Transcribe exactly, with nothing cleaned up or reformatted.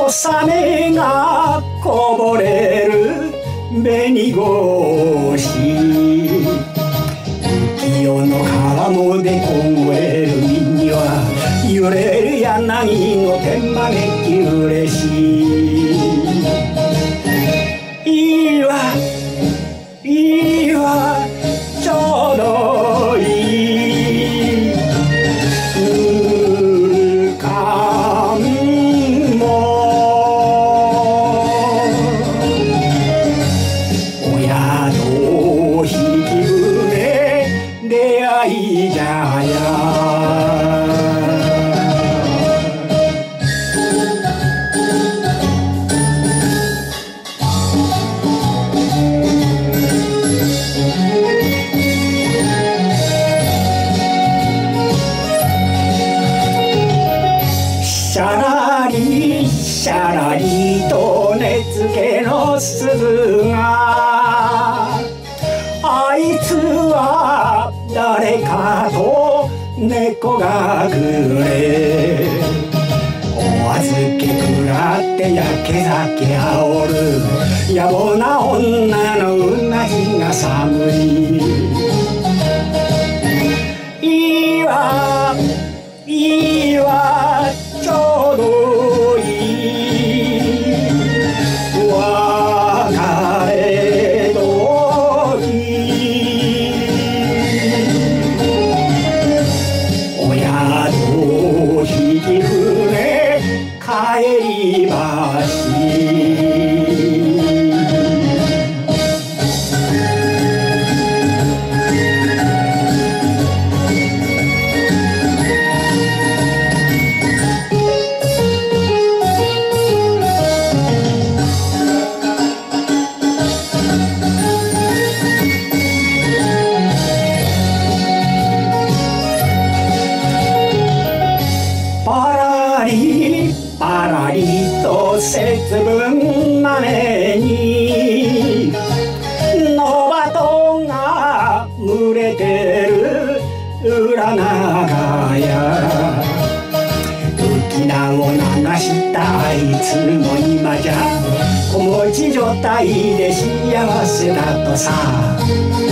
小雨がこぼれる紅格子、浮世の川面で凍える身には揺れる柳の天満月嬉しい。いいわいいわちょうどいい。ぬかんもお宿引き船出会いじゃや。シャラリシャラリと根付けの鈴が、あいつは誰かと猫がくれ、お預け食らってやけ酒あおる野暮な女のうなじが寒い。いいわいいわちょうどいい。別れ時お宿引き船帰りまし。パラリパラリと節分なめに野鳩が群れてる裏長屋、浮名を流したあいつも今じゃ子持ち状態で幸せだとさ。